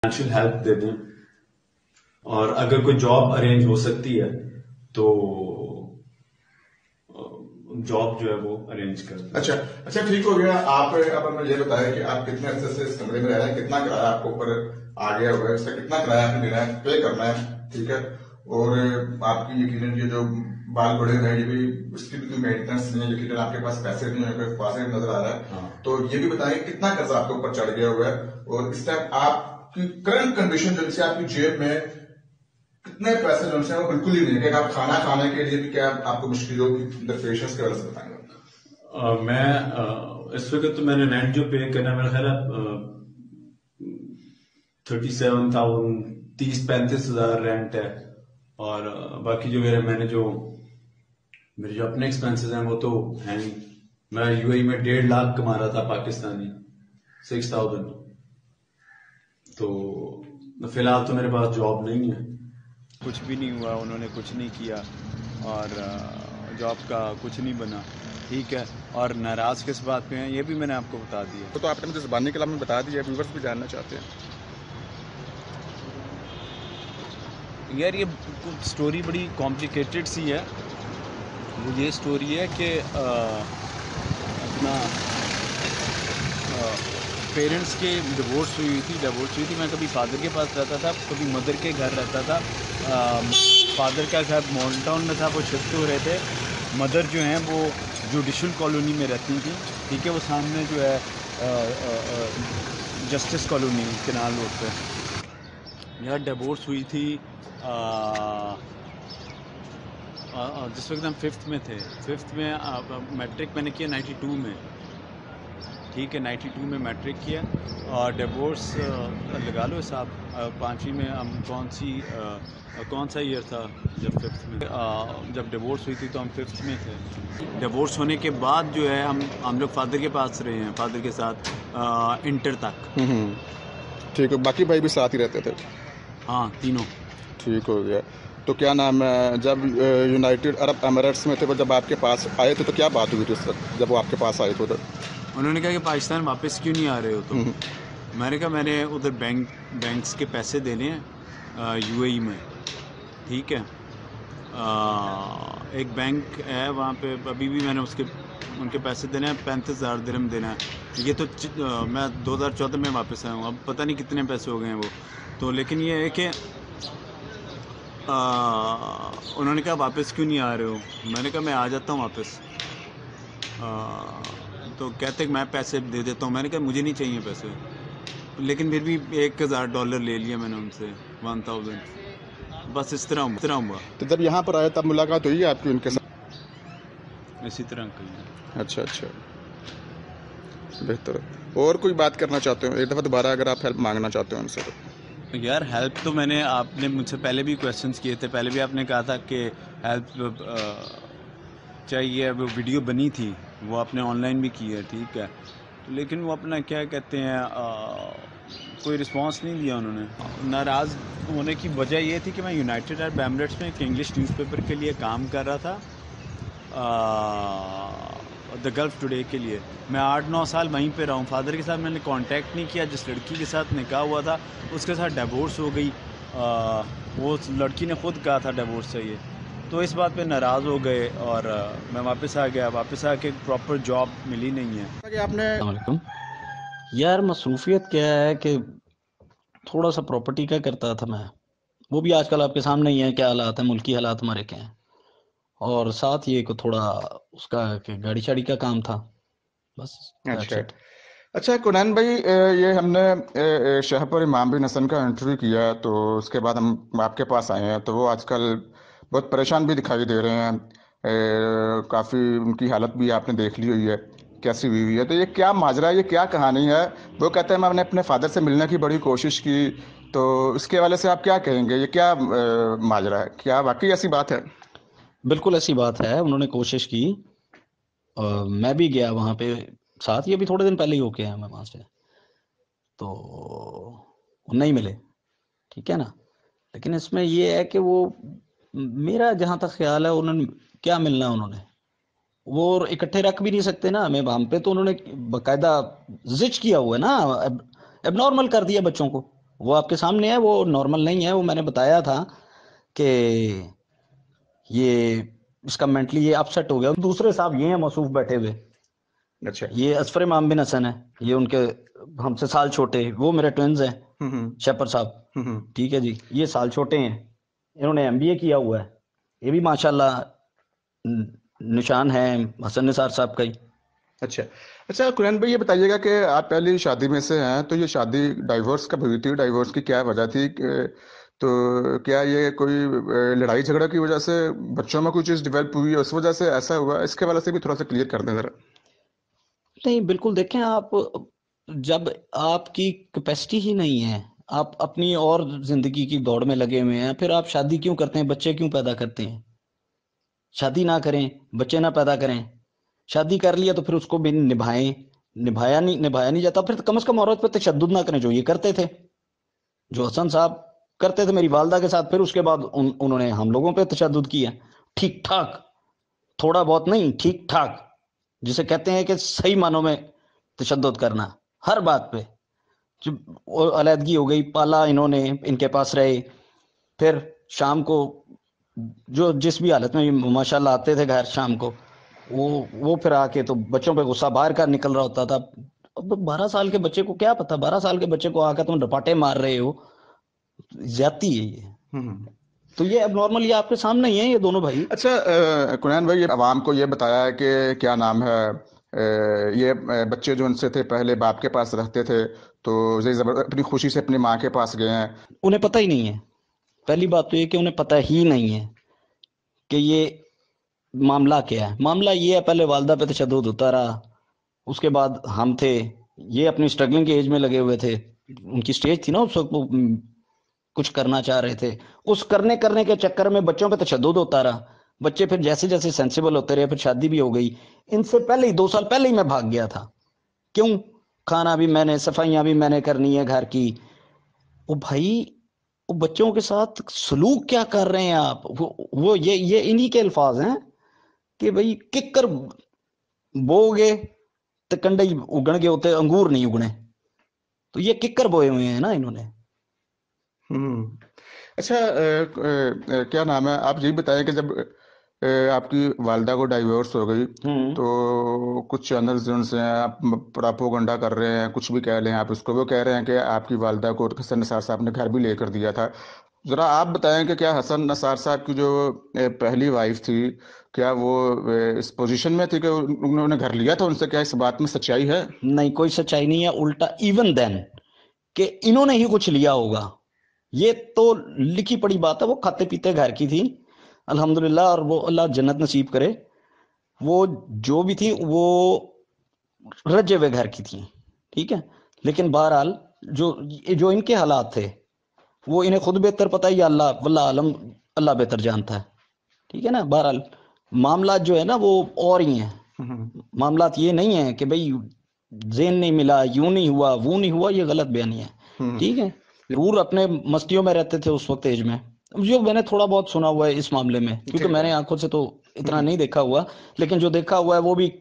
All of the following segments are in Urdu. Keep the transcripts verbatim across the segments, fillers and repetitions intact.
فائنینشیل ہیلپ دے دیں، اور اگر کوئی جاب ارینج ہو سکتی ہے تو جاب جو ہے وہ ارینج کر دیں۔ اچھا اچھا ٹھیک ہو گیا۔ آپ اب ہمیں یہ بتائیں کہ آپ کتنے عرصے سے اس کمرے میں رہ رہے ہیں، کتنا کرایہ آپ کو اوپر آ گیا ہوا ہے، اس کا کتنا کرایہ آپ نے دینا ہے، پے کرنا ہے، ٹھیک ہے، اور آپ کی یقیناً یہ جو بال بڑے ہوئے ہیں یہ بھی اس کی بھی کوئی مینٹیننس نہیں ہے، یقیناً آپ کے پاس پیسے نہیں ہیں، فاسد نظر آ رہا ہے، تو یہ بھی بتائیں کتنا قرضہ آپ کے اوپر چڑھ گیا ہوا ہے، اور اس ٹائم آپ کی کرنٹ کنڈیشن جو سے آپ کی جیب میں کتنے پیسے جو سے وہ بالکل ہی نہیں ہے، کہ آپ کھانا کھانے کے لیے بھی کیا آپ کو مشکل ہوگی درپیش کے وجہ سے بتائیں گے؟ میں اس وقت تو میں نے رینٹ جو پے کرنا میرا خیال ہے تھرٹی سیون تھاؤزینڈ تیس پینتیس ہزار رینٹ ہے، اور باقی جو میرے میں نے جو میرے جو اپنے ایکسپینسز ہیں وہ تو ہیں نہیں۔ میں یو اے میں ڈیڑھ لاکھ کما رہا تھا پاکستانی، سکس تھاؤزینڈ، تو فی الحال تو میرے پاس جاب نہیں ہے۔ کچھ بھی نہیں ہوا، انہوں نے کچھ نہیں کیا اور جاب کا کچھ نہیں بنا، ٹھیک ہے، اور ناراض کس بات پہ ہیں یہ بھی میں نے آپ کو بتا دیا۔ تو آپ نے مجھے زبانی کلام میں بتا دیا، ویورز بھی جاننا چاہتے ہیں۔ یار یہ سٹوری بڑی کمپلیکیٹڈ سی ہے۔ وہ یہ سٹوری ہے کہ اپنا پیرنٹس کے ڈیورس ہوئی تھی ڈیورس ہوئی تھی میں کبھی فادر کے پاس رہتا تھا، کبھی مدر کے گھر رہتا تھا۔ فادر کا گھر مال ٹاؤن میں تھا، وہ شفٹ ہو رہے تھے۔ مدر جو ہیں وہ جوڈیشل کالونی میں رہتی تھیں، ٹھیک ہے، وہ سامنے جو ہے جسٹس کالونی کنال روڈ پہ۔ یار ڈیورس ہوئی تھی جس وقت ہم ففتھ میں تھے، ففتھ میں میٹرک میں نے کیا نائنٹی ٹو میں، ٹھیک ہے، نائنٹی ٹو میں میٹرک کیا، اور ڈیورس لگا لو صاحب پانچویں میں ہم کون سی کون سا ایئر تھا جب ففتھ میں جب ڈیورس ہوئی تھی تو ہم ففتھ میں تھے۔ ڈیورس ہونے کے بعد جو ہے ہم ہم لوگ فادر کے پاس رہے ہیں، فادر کے ساتھ انٹر تک، ٹھیک ہے، باقی بھائی بھی ساتھ ہی رہتے تھے؟ ہاں تینوں۔ ٹھیک ہو گیا۔ تو کیا نام ہے، جب یونائٹیڈ عرب ایمریٹس میں تھے وہ جب آپ کے پاس آئے تھے تو کیا بات ہوئی تھی اس وقت جب وہ آپ کے پاس آئے تھے؟ انہوں نے کہا کہ پاکستان واپس کیوں نہیں آ رہے ہو تو میں نے کہا میں نے ادھر بینک بینکس کے پیسے دینے ہیں یو اے ای میں، ٹھیک ہے، ایک بینک ہے وہاں پہ، ابھی بھی میں نے اس کے ان کے پیسے دینے ہیں، پینتیس ہزار درہم دینا ہے۔ یہ تو میں دو ہزار چودہ میں واپس آیا ہوں، اب پتہ نہیں کتنے پیسے ہو گئے ہیں وہ تو، لیکن یہ ہے کہ انہوں نے کہا واپس کیوں نہیں آ رہے ہو، میں نے کہا میں آ جاتا ہوں واپس، تو کہتے کہ میں پیسے دے دیتا ہوں، میں نے کہا مجھے نہیں چاہیے پیسے، لیکن پھر بھی ایک ہزار ڈالر لے لیا میں نے ان سے، ون تھاؤزینڈ، بس اس طرح اس طرح ہوا۔ تو جب یہاں پر آئے تب ملاقات ہوئی ہے آپ کی ان کے ساتھ؟ اسی طرح کہیں۔ اچھا اچھا، بہتر۔ اور کوئی بات کرنا چاہتے ہو ایک دفعہ دوبارہ اگر آپ ہیلپ مانگنا چاہتے ہو ان سے؟ یار ہیلپ تو میں نے، آپ نے مجھ سے پہلے بھی کویشچنس کیے تھے، پہلے بھی آپ نے کہا تھا کہ ہیلپ چاہیے، وہ ویڈیو بنی تھی وہ آپ نے آن لائن بھی کی ہے، ٹھیک ہے، لیکن وہ اپنا کیا کہتے ہیں کوئی رسپانس نہیں دیا انہوں نے۔ ناراض ہونے کی وجہ یہ تھی کہ میں یونائٹیڈ عرب ایمریٹس میں ایک انگلش نیوز پیپر کے لیے کام کر رہا تھا، دا گلف ٹوڈے کے لیے۔ میں آٹھ نو سال وہیں پہ رہا ہوں، فادر کے ساتھ میں نے کانٹیکٹ نہیں کیا، جس لڑکی کے ساتھ نکاح ہوا تھا اس کے ساتھ ڈیورس ہو گئی، وہ لڑکی نے خود کہا تھا ڈیورس چاہیے، تو اس بات پہ ناراض ہو گئے اور میں واپس آ گیا، واپس آ کے پراپر جاب ملی نہیں ہے۔ السلام علیکم۔ یار مصروفیت کیا ہے کہ تھوڑا سا پراپرٹی کا کرتا تھا میں، وہ بھی آج کل آپ کے سامنے ہی ہے کیا حالات ہیں، ملکی حالات ہمارے کیا ہیں، اور ساتھ یہ کہ تھوڑا اس کا کہ گاڑی شاڑی کا کام تھا، بس۔ اچھا اچھا کنین بھائی، یہ ہم نے شہپور امام بن حسن کا انٹرویو کیا تو اس کے بعد ہم آپ کے پاس آئے ہیں، تو وہ آج کل بہت پریشان بھی دکھائی دے رہے ہیں، کافی ان کی حالت بھی آپ نے دیکھ لی ہوئی ہے کیسی ہوئی ہوئی ہے، تو یہ کیا ماجرا ہے، یہ کیا کہانی ہے؟ وہ کہتے ہیں میں نے اپنے فادر سے ملنے کی بڑی کوشش کی، تو اس کے حوالے سے آپ کیا کہیں گے، یہ کیا ماجرا ہے، کیا واقعی ایسی بات ہے؟ بالکل ایسی بات ہے، انہوں نے کوشش کی، میں بھی گیا وہاں پہ ساتھ، یہ بھی تھوڑے دن پہلے ہی ہو کے آیا میں وہاں سے، تو نہیں ملے، ٹھیک ہے نا، لیکن اس میں یہ ہے کہ وہ میرا جہاں تک خیال ہے انہوں نے کیا ملنا، انہوں نے وہ اکٹھے رکھ بھی نہیں سکتے نا ہمیں وہاں پہ، تو انہوں نے باقاعدہ زچ کیا ہوا ہے نا، اب نارمل کر دیا بچوں کو، وہ آپ کے سامنے ہے, وہ نارمل نہیں ہے. وہ میں نے بتایا تھا کہ یہ اس کا مینٹلی یہ اپسیٹ ہو گیا. دوسرے صاحب یہ ہیں موصوف بیٹھے ہوئے, اچھا. یہ اسفر امام بن حسن ہے, یہ ان کے ہم سے سال چھوٹے, وہ میرے ٹوینز ہیں ہوں ہوں شیپر صاحب. ہوں ہوں. ٹھیک ہے جی, یہ سال چھوٹے ہیں, انہوں نے ایم بی اے کیا ہوا ہے. یہ بھی ماشاءاللہ نشان ہے حسن نثار صاحب کا ہی. اچھا اچھا قرآن بھائی یہ بتائیے گا کہ آپ پہلی شادی میں سے ہیں, تو یہ شادی ڈائیورس کب ہوئی تھی, ڈائیورس کی کیا وجہ تھی, تو کیا یہ کوئی لڑائی جھگڑا کی وجہ سے بچوں میں کوئی چیز ڈیولپ ہوئی اس وجہ سے ایسا ہوا؟ اس کے حوالے سے بھی تھوڑا سا کلیئر کر دیں ذرا. نہیں بالکل, دیکھیں آپ جب آپ کی کیپیسٹی ہی نہیں ہے, آپ اپنی اور زندگی کی دوڑ میں لگے ہوئے ہیں, پھر آپ شادی کیوں کرتے ہیں, بچے کیوں پیدا کرتے ہیں؟ شادی نہ کریں, بچے نہ پیدا کریں. شادی کر لیا تو پھر اس کو بھی نبھائیں, نبھایا نہیں نبھایا نہیں جاتا پھر کم از کم عورت پہ تشدد نہ کریں, جو یہ کرتے تھے, جو حسن صاحب کرتے تھے میری والدہ کے ساتھ. پھر اس کے بعد ان, انہوں نے ہم لوگوں پہ تشدد کیا, ٹھیک ٹھاک, تھوڑا بہت نہیں, ٹھیک ٹھاک, جسے کہتے ہیں کہ صحیح معنوں میں تشدد کرنا ہر بات پہ. علیحدگی ہو گئی, پالا انہوں نے, ان کے پاس رہے, پھر شام کو جو جس بھی حالت میں ماشاءاللہ آتے تھے گھر شام کو, وہ وہ پھر آ کے تو بچوں پہ غصہ باہر کا نکل رہا ہوتا تھا. اب بارہ سال کے بچے کو کیا پتا, بارہ سال کے بچے کو آ کے تم رپاٹے مار رہے ہو, زیادتی ہے یہ. تو یہ اب نارمل یہ آپ کے سامنے ہی ہیں یہ دونوں بھائی. اچھا قرآن بھائی عوام کو یہ بتایا ہے کہ کیا نام ہے, یہ بچے جو ان سے تھے پہلے باپ کے پاس رہتے تھے, تو یہ اپنی خوشی سے اپنی ماں کے پاس گئے ہیں. انہیں پتہ ہی نہیں ہے, پہلی بات تو یہ کہ انہیں پتہ ہی نہیں ہے کہ یہ معاملہ کیا ہے. معاملہ یہ ہے پہلے والدہ پہ تشدد ہوتا رہا, اس کے بعد ہم تھے, یہ اپنی سٹرگلنگ کے ایج میں لگے ہوئے تھے, ان کی سٹیج تھی نا اس وقت, کچھ کرنا چاہ رہے تھے, اس کرنے کرنے کے چکر میں بچوں پہ تشدد ہوتا رہا. بچے پھر جیسے جیسے سینسیبل ہوتے رہے, پھر شادی بھی ہو گئی. ان سے پہلے ہی دو سال پہلے ہی میں بھاگ گیا تھا. کیوں؟ کھانا بھی میں نے, صفائیاں بھی میں نے کرنی ہے گھر کی. وہ بھائی وہ بچوں کے ساتھ سلوک کیا کر رہے ہیں آپ, وہ, وہ یہ یہ انہی کے الفاظ ہیں کہ بھئی ککر بو گے تو کنڈے اگن گے ہوتے, انگور نہیں اگنے. تو یہ ککر بوئے ہوئے ہیں نا انہوں نے. ہوں. اچھا کیا نام ہے, آپ یہی بتائیں کہ جب آپ کی والدہ کو ڈائیورس ہو گئی تو کچھ چینلز جو سے آپ پراپوگنڈا کر رہے ہیں, کچھ بھی کہہ لیں آپ اس کو, وہ کہہ رہے ہیں کہ آپ کی والدہ کو حسن نثار صاحب نے گھر بھی لے کر دیا تھا. ذرا آپ بتائیں کہ کیا حسن نثار صاحب کی جو پہلی وائف تھی, کیا وہ اس پوزیشن میں تھی کہ انہوں نے گھر لیا تھا ان سے؟ کیا اس بات میں سچائی ہے؟ نہیں, کوئی سچائی نہیں ہے. الٹا ایون دین کہ انہوں نے ہی کچھ لیا ہوگا, یہ تو لکھی پڑی بات ہے. وہ کھاتے پیتے گھر کی تھی الحمدللہ, اور وہ اللہ جنت نصیب کرے. وہ جو بھی تھی وہ رجے ہوئے گھر کی تھی, ٹھیک ہے. لیکن بہرحال جو جو ان کے حالات تھے وہ انہیں خود بہتر پتہ ہی, اللہ واللہ عالم, اللہ بہتر جانتا ہے, ٹھیک ہے نا. بہرحال معاملات جو ہے نا وہ اور ہی ہیں. معاملات یہ نہیں ہے کہ بھئی زین نہیں ملا, یوں نہیں ہوا, وہ نہیں ہوا, یہ غلط بیانی ہے, ٹھیک ہے. ضرور اپنے مستیوں میں رہتے تھے اس وقت ایج میں, جو میں نے تھوڑا بہت سنا ہوا ہے اس معاملے میں, کیونکہ میں نے آنکھوں سے تو اتنا نہیں دیکھا ہوا, لیکن جو دیکھا ہوا ہے وہ بھی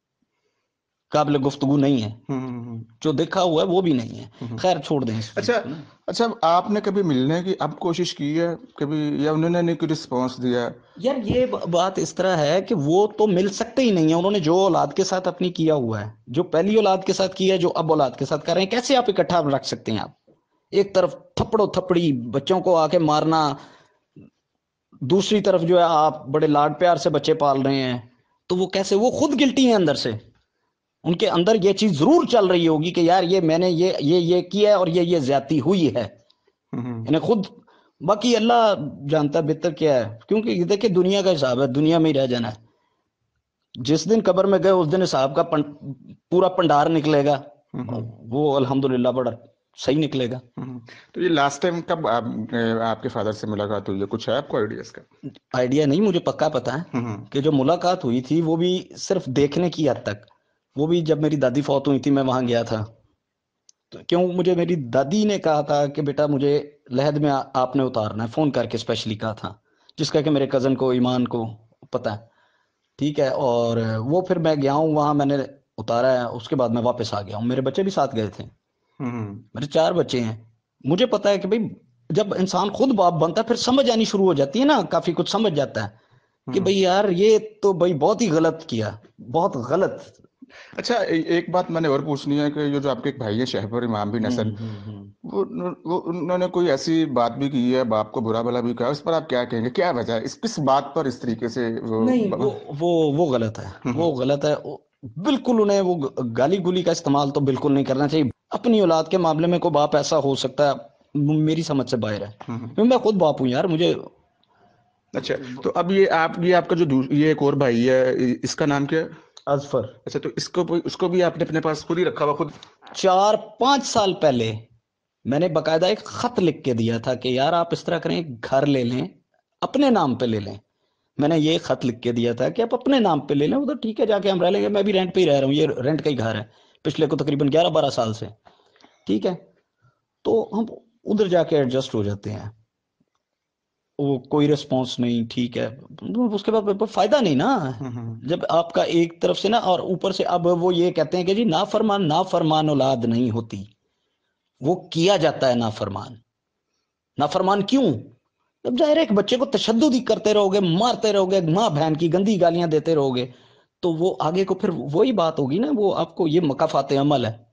قابل گفتگو نہیں ہے, جو دیکھا ہوا ہے وہ بھی نہیں ہے. خیر چھوڑ دیں. اچھا اچھا آپ نے کبھی ملنے کی اب کوشش کی ہے کبھی, یا انہوں نے نہیں کوئی رسپانس دیا؟ یار یہ بات اس طرح ہے کہ وہ تو مل سکتے ہی نہیں ہیں. انہوں نے جو اولاد کے ساتھ اپنی کیا ہوا ہے, جو پہلی اولاد کے ساتھ کیا ہے, جو اب اولاد کے ساتھ کر رہے ہیں, کیسے آپ اکٹھا رکھ سکتے ہیں؟ آپ ایک طرف تھپڑو تھپڑی بچوں کو آ کے مارنا, دوسری طرف جو ہے آپ بڑے لاڈ پیار سے بچے پال رہے ہیں, تو وہ کیسے؟ وہ خود گلٹی ہیں اندر سے, ان کے اندر یہ چیز ضرور چل رہی ہوگی کہ یار یہ میں نے یہ یہ یہ کیا ہے اور یہ یہ زیادتی ہوئی ہے, انہیں خود. باقی اللہ جانتا ہے بہتر کیا ہے, کیونکہ یہ دیکھیں دنیا کا حساب ہے, دنیا میں ہی رہ جانا ہے. جس دن قبر میں گئے اس دن حساب کا پن, پورا پنڈار نکلے گا, وہ الحمدللہ بڑا صحیح نکلے گا. تو یہ لاسٹ ٹائم کب آپ آپ کے فادر سے ملاقات ہوئی ہے, کچھ ہے آپ کو آئیڈیا اس کا؟ آئیڈیا نہیں, مجھے پکا پتا ہے کہ جو ملاقات ہوئی تھی وہ بھی صرف دیکھنے کی حد تک. وہ بھی جب میری دادی فوت ہوئی تھی میں وہاں گیا تھا, کیوں مجھے میری دادی نے کہا تھا کہ بیٹا مجھے لحد میں آپ نے اتارنا ہے, فون کر کے اسپیشلی کہا تھا, جس کا کہ میرے کزن کو ایمان کو پتہ ہے, ٹھیک ہے. اور وہ پھر میں گیا ہوں وہاں, میں نے اتارا ہے, اس کے بعد میں واپس آ گیا ہوں. میرے بچے بھی ساتھ گئے تھے, میرے چار بچے ہیں, مجھے پتا ہے کہ بھائی جب انسان خود باپ بنتا ہے پھر سمجھ آنی شروع ہو جاتی ہے نا, کافی کچھ سمجھ جاتا ہے کہ بھائی یار یہ تو بھائی بہت ہی غلط کیا, بہت غلط. اچھا ایک بات میں نے اور پوچھنی ہے کہ یہ جو آپ کے ایک بھائی ہیں شہبر امام بن حسن, وہ وہ انہوں نے کوئی ایسی بات بھی کی ہے, باپ کو برا بھلا بھی کہا, اس پر آپ کیا کہیں گے, کیا وجہ ہے اس کس بات پر اس طریقے سے وہ نہیں وہ وہ وہ غلط ہے, وہ غلط ہے بالکل. انہیں وہ گالی گولی کا استعمال تو بالکل نہیں کرنا چاہیے. اپنی اولاد کے معاملے میں کوئی باپ ایسا ہو سکتا ہے میری سمجھ سے باہر ہے, میں خود باپ ہوں یار. مجھے اچھا تو اب یہ آپ یہ آپ کا جو یہ ایک اور بھائی ہے اس کا نام کیا ہے؟ اظفر. اچھا تو اس کو اس کو بھی آپ نے اپنے پاس خود ہی رکھا ہوا خود؟ چار پانچ سال پہلے میں نے باقاعدہ ایک خط لکھ کے دیا تھا کہ یار آپ اس طرح کریں, گھر لے لیں اپنے نام پہ لے لیں. میں نے یہ خط لکھ کے دیا تھا کہ آپ اپنے نام پہ لے لیں, ادھر ٹھیک ہے جا کے ہم رہ لیں گے, میں بھی رینٹ پہ ہی رہ رہا ہوں, یہ رینٹ کا ہی گھر ہے پچھلے کو تقریباً گیارہ بارہ سال سے, ٹھیک ہے. تو ہم ادھر جا کے ایڈجسٹ ہو جاتے ہیں, وہ کوئی رسپانس نہیں, ٹھیک ہے. اس کے بعد فائدہ نہیں نا جب آپ کا ایک طرف سے نا, اور اوپر سے اب وہ یہ کہتے ہیں کہ جی نافرمان نافرمان اولاد نہیں ہوتی, وہ کیا جاتا ہے نافرمان. نافرمان کیوں؟ جب ظاہر ہے ایک بچے کو تشدد ہی کرتے رہو گے, مارتے رہو گے, ماں بہن کی گندی گالیاں دیتے رہو گے, تو وہ آگے کو پھر وہی بات ہوگی نا, وہ آپ کو یہ مکافات عمل ہے